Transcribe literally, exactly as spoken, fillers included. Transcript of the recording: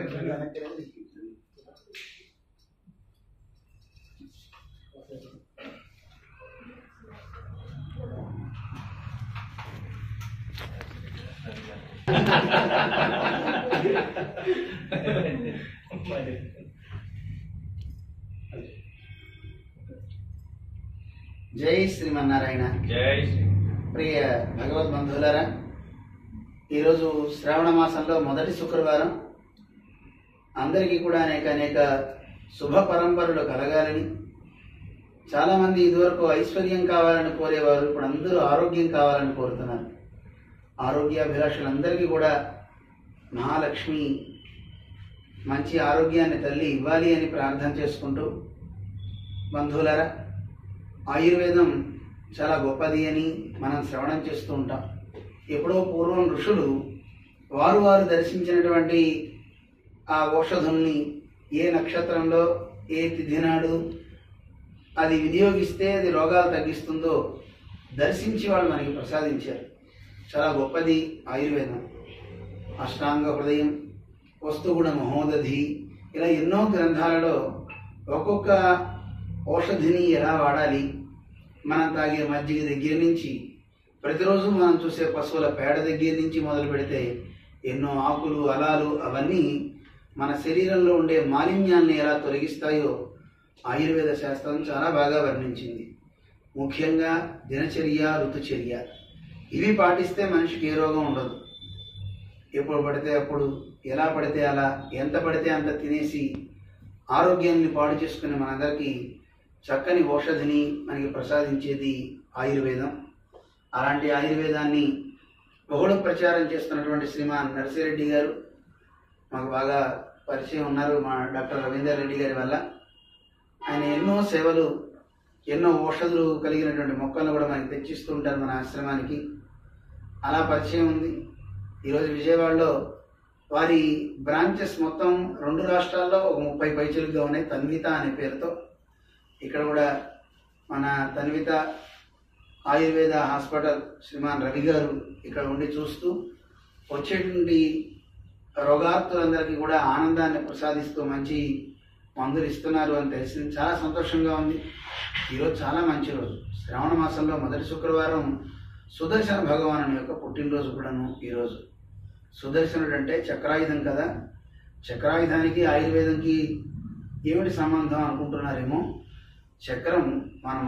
జై శ్రీమన్నారాయణ. జై శ్రీ ప్రియ భగవద్ బంధువులారా, ఈరోజు శ్రావణ మాసంలో మొదటి శుక్రవారం. అందరికీ కూడా అనేక అనేక శుభ పరంపరలు కలగాలని, చాలామంది ఇదివరకు ఐశ్వర్యం కావాలని కోరేవారు, ఇప్పుడు అందరూ ఆరోగ్యం కావాలని కోరుతున్నారు. ఆరోగ్యాభిలాషులందరికీ కూడా మహాలక్ష్మి మంచి ఆరోగ్యాన్ని తల్లి ఇవ్వాలి అని ప్రార్థన చేసుకుంటూ, బంధువులారా, ఆయుర్వేదం చాలా గొప్పది అని మనం శ్రవణం చేస్తూ ఉంటాం. ఎప్పుడో పూర్వం ఋషులు వారు వారు దర్శించినటువంటి ఆ ఔషధుల్ని ఏ నక్షత్రంలో ఏ తిథి నాడు అది వినియోగిస్తే అది రోగాలు తగ్గిస్తుందో దర్శించి వాళ్ళు మనకి ప్రసాదించారు. చాలా గొప్పది ఆయుర్వేదం. అష్టాంగ హృదయం, వస్తుగుణ మహోదధి, ఇలా ఎన్నో గ్రంథాలలో ఒక్కొక్క ఔషధిని ఎలా వాడాలి, మనం తాగే మజ్జిగ దగ్గర నుంచి ప్రతిరోజు మనం చూసే పశువుల పేడ దగ్గర నుంచి మొదలు పెడితే ఎన్నో ఆకులు అలాలు అవన్నీ మన శరీరంలో ఉండే మాలిన్యాన్ని ఎలా తొలగిస్తాయో ఆయుర్వేద శాస్త్రం చాలా బాగా వర్ణించింది. ముఖ్యంగా దినచర్య, ఋతుచర్య ఇవి పాటిస్తే మనిషికి ఏ రోగం ఉండదు. ఎప్పుడు పడితే అప్పుడు, ఎలా పడితే అలా, ఎంత పడితే అంత తినేసి ఆరోగ్యాన్ని పాడు చేసుకునే మనందరికీ చక్కని ఔషధిని మనకి ప్రసాదించేది ఆయుర్వేదం. అలాంటి ఆయుర్వేదాన్ని బహుళ ప్రచారం చేస్తున్నటువంటి శ్రీమాన్ నర్సిరెడ్డి గారు మాకు బాగా పరిచయం ఉన్నారు, మా డాక్టర్ రవీందర్ రెడ్డి గారి వల్ల. ఆయన ఎన్నో సేవలు, ఎన్నో ఔషధులు కలిగినటువంటి మొక్కలను కూడా మనకి తెచ్చిస్తూ ఉంటారు మన ఆశ్రమానికి. అలా పరిచయం ఉంది. ఈరోజు విజయవాడలో వారి బ్రాంచెస్ మొత్తం రెండు రాష్ట్రాల్లో ఒక ముప్పై పైచలుగా ఉన్నాయి, తన్విత అనే పేరుతో. ఇక్కడ కూడా మన తన్విత ఆయుర్వేద హాస్పిటల్ శ్రీమాన్ రవి గారు ఇక్కడ ఉండి చూస్తూ వచ్చేటువంటి రోగార్తులందరికీ కూడా ఆనందాన్ని ప్రసాదిస్తూ మంచి మందులు ఇస్తున్నారు అని తెలిసింది. చాలా సంతోషంగా ఉంది. ఈరోజు చాలా మంచి రోజు. శ్రావణ మాసంలో మొదటి శుక్రవారం సుదర్శన భగవాను యొక్క పుట్టినరోజు కూడాను ఈరోజు. సుదర్శనుడు అంటే చక్రాయుధం కదా. చక్రాయుధానికి ఆయుర్వేదంకి ఏమిటి సంబంధం అనుకుంటున్నారేమో. చక్రం మనం